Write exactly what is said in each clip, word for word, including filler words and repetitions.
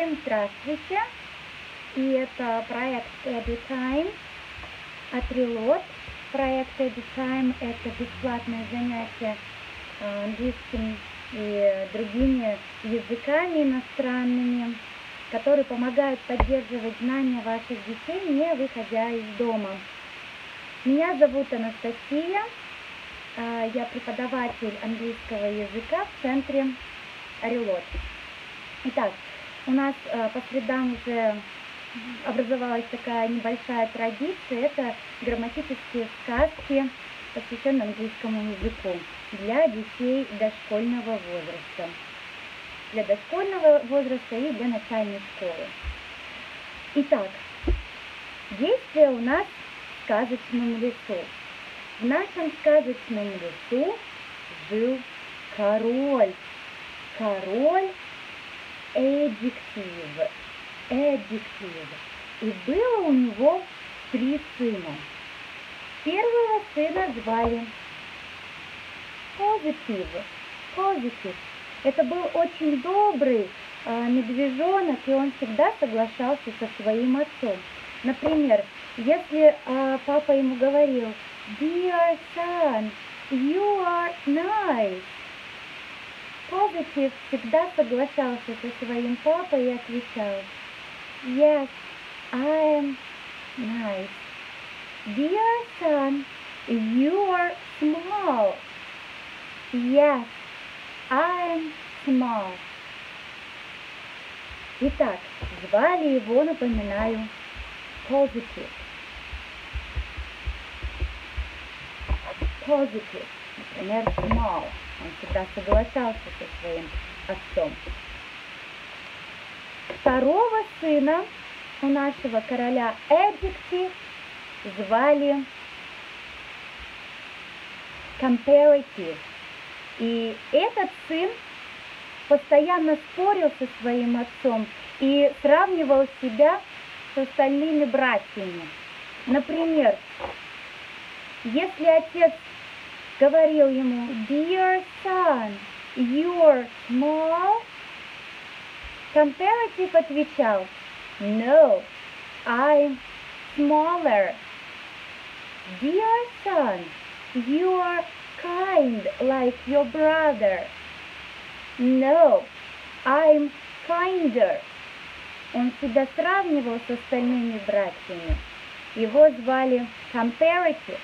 Всем здравствуйте! И это проект EduTime от Reload. Проект EduTime — это бесплатное занятие английским и другими языками иностранными, которые помогают поддерживать знания ваших детей, не выходя из дома. Меня зовут Анастасия, я преподаватель английского языка в центре Reload. Итак, у нас по средам уже образовалась такая небольшая традиция. Это грамматические сказки, посвященные английскому языку для детей дошкольного возраста. Для дошкольного возраста и для начальной школы. Итак, действие у нас в сказочном лесу. В нашем сказочном лесу жил король. Король Adjective. Adjective. И было у него три сына. Первого сына звали Positive. Positive. Это был очень добрый э, медвежонок, и он всегда соглашался со своим отцом. Например, если э, папа ему говорил: "Dear son, you are nice", Positive всегда соглашался со своим папой и отвечал: "Yes, I am nice. Dear son, you are small. Yes, I am small". Итак, звали его, напоминаю, Positive. Positive, например, small. Он всегда соглашался со своим отцом. Второго сына у нашего короля Adjective звали Comparative. И этот сын постоянно спорил со своим отцом и сравнивал себя с остальными братьями. Например, если отец говорил ему: "Dear son, you're small", Comparative отвечал: "No, I'm smaller". "Dear son, you are kind like your brother". "No, I'm kinder". Он себя сравнивал с остальными братьями. Его звали Comparative.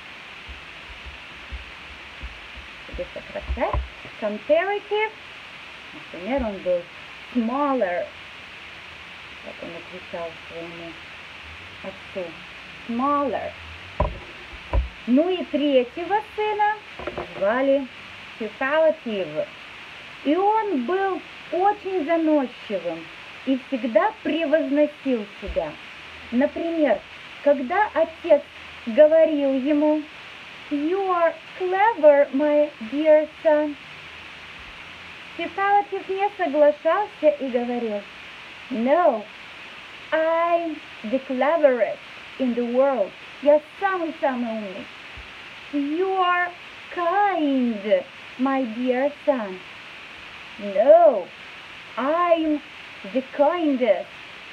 Сокращать. Comparative. Например, он был smaller. Как он отвечал своему отцу. Smaller. Ну и третьего сына звали Superlative. И он был очень заносчивым и всегда превозносил себя. Например, когда отец говорил ему: "You are clever, my dear son", Superlative не соглашался и говорил: "No, I'm the cleverest in the world". Я самый-самый умный. "You are kind, my dear son". "No, I'm the kindest".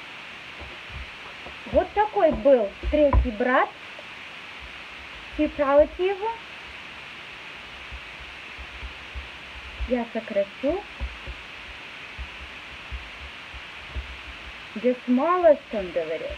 Вот такой был третий брат Superlative. Я сокращу. The smallest он говорит.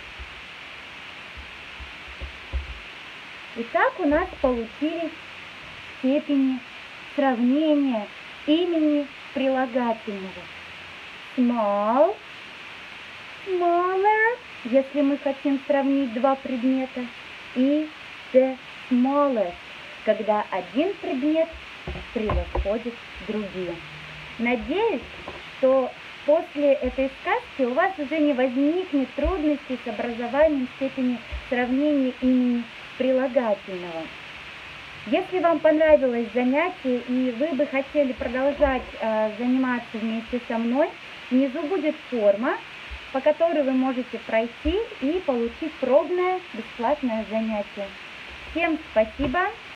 Итак, у нас получились степени сравнения имени прилагательного. Small, smaller, если мы хотим сравнить два предмета, и the smallest, когда один предмет превосходит другие. Надеюсь, что после этой сказки у вас уже не возникнет трудностей с образованием степени сравнения имени прилагательного. Если вам понравилось занятие и вы бы хотели продолжать э, заниматься вместе со мной, внизу будет форма, по которой вы можете пройти и получить пробное бесплатное занятие. Всем спасибо!